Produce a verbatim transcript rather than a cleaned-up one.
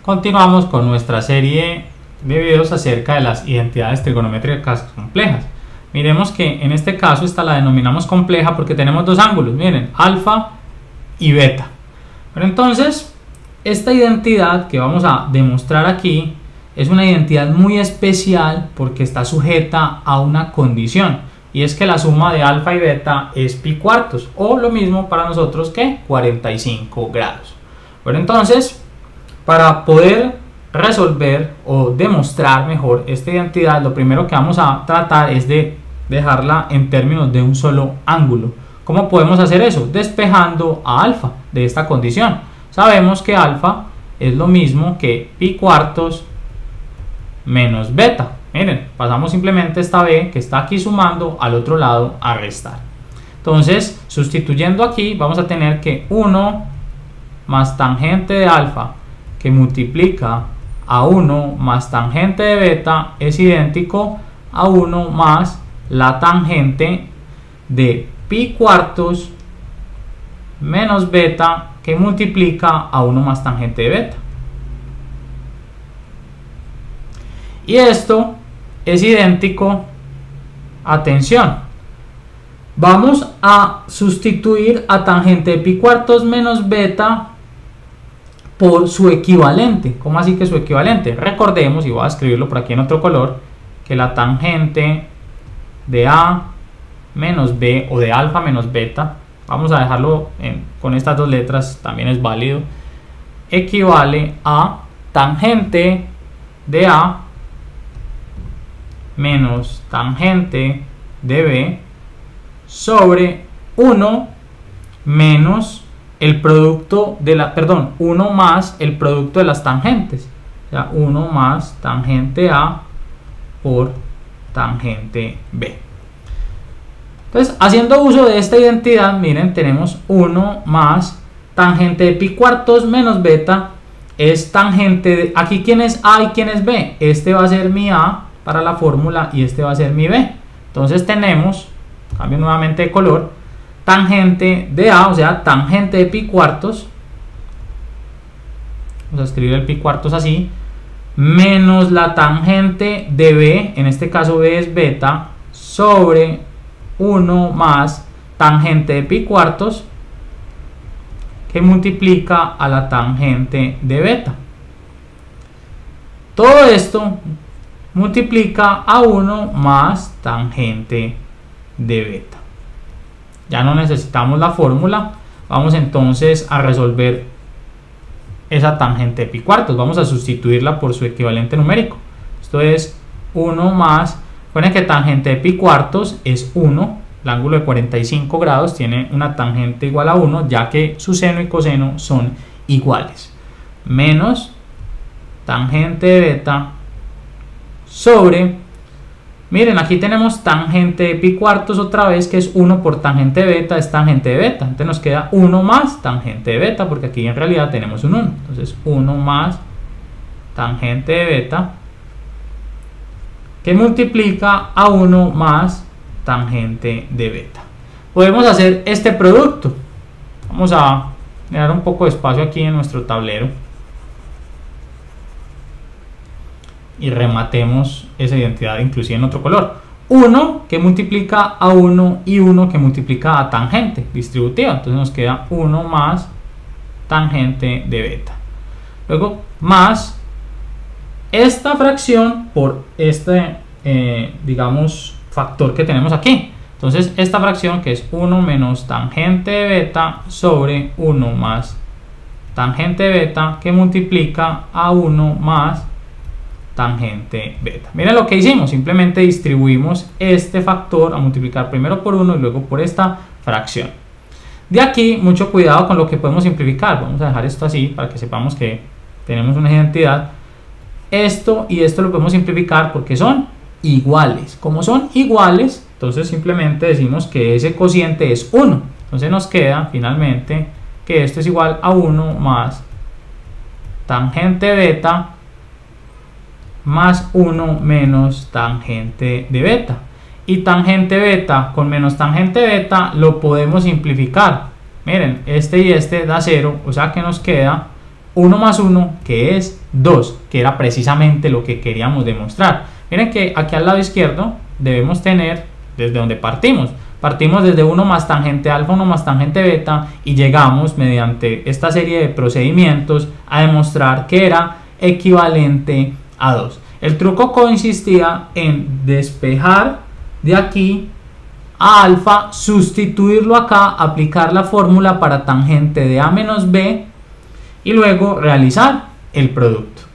Continuamos con nuestra serie de videos acerca de las identidades trigonométricas complejas. Miremos que en este caso esta la denominamos compleja porque tenemos dos ángulos, miren, alfa y beta. Pero entonces, esta identidad que vamos a demostrar aquí es una identidad muy especial porque está sujeta a una condición, y es que la suma de alfa y beta es pi cuartos, o lo mismo para nosotros que cuarenta y cinco grados. Bueno, entonces, para poder resolver o demostrar mejor esta identidad, lo primero que vamos a tratar es de dejarla en términos de un solo ángulo. ¿Cómo podemos hacer eso? Despejando a alfa de esta condición. Sabemos que alfa es lo mismo que pi cuartos menos beta. Miren, pasamos simplemente esta b que está aquí sumando al otro lado a restar. Entonces, sustituyendo aquí, vamos a tener que uno más tangente de alfa que multiplica a uno más tangente de beta es idéntico a uno más la tangente de pi cuartos menos beta que multiplica a uno más tangente de beta. Y esto es idéntico, atención, vamos a sustituir a tangente de pi cuartos menos beta por su equivalente. ¿Cómo así que su equivalente? Recordemos, y voy a escribirlo por aquí en otro color, que la tangente de a menos b o de alfa menos beta, vamos a dejarlo en, con estas dos letras, también es válido, equivale a tangente de a menos tangente de b sobre uno menos el producto de la, perdón, uno más el producto de las tangentes, o sea, uno más tangente a por tangente b. Entonces, haciendo uso de esta identidad, miren, tenemos uno más tangente de pi cuartos menos beta es tangente de, aquí quién es a y quién es b, este va a ser mi a para la fórmula y este va a ser mi b. Entonces tenemos, cambio nuevamente de color, tangente de a, o sea, tangente de pi cuartos, vamos a escribir el pi cuartos así, menos la tangente de b, en este caso b es beta, sobre uno más tangente de pi cuartos que multiplica a la tangente de beta. Todo esto multiplica a uno más tangente de beta. Ya no necesitamos la fórmula, vamos entonces a resolver esa tangente de pi cuartos, vamos a sustituirla por su equivalente numérico. Esto es uno más, recuerden que tangente de pi cuartos es uno, el ángulo de cuarenta y cinco grados tiene una tangente igual a uno, ya que su seno y coseno son iguales, menos tangente de beta sobre, miren, aquí tenemos tangente de pi cuartos otra vez, que es uno por tangente de beta, es tangente de beta. Entonces nos queda uno más tangente de beta, porque aquí en realidad tenemos un uno. Entonces uno más tangente de beta, que multiplica a uno más tangente de beta. Podemos hacer este producto. Vamos a dar un poco de espacio aquí en nuestro tablero y rematemos esa identidad inclusive en otro color. uno que multiplica a uno y uno que multiplica a tangente distributiva. Entonces nos queda uno más tangente de beta. Luego más esta fracción por este, eh, digamos, factor que tenemos aquí. Entonces esta fracción que es uno menos tangente de beta sobre uno más tangente de beta que multiplica a uno más tangente beta. Miren lo que hicimos, simplemente distribuimos este factor a multiplicar primero por uno y luego por esta fracción. De aquí mucho cuidado con lo que podemos simplificar. Vamos a dejar esto así para que sepamos que tenemos una identidad. Esto y esto lo podemos simplificar porque son iguales. Como son iguales, entonces simplemente decimos que ese cociente es uno. Entonces nos queda finalmente que esto es igual a uno más tangente beta más uno menos tangente de beta, y tangente beta con menos tangente beta lo podemos simplificar. Miren, este y este da cero, o sea que nos queda uno más uno, que es dos, que era precisamente lo que queríamos demostrar. Miren que aquí al lado izquierdo debemos tener desde donde partimos. Partimos desde uno más tangente alfa, uno más tangente beta, y llegamos mediante esta serie de procedimientos a demostrar que era equivalente a dos. El truco consistía en despejar de aquí a alfa, sustituirlo acá, aplicar la fórmula para tangente de a menos b y luego realizar el producto.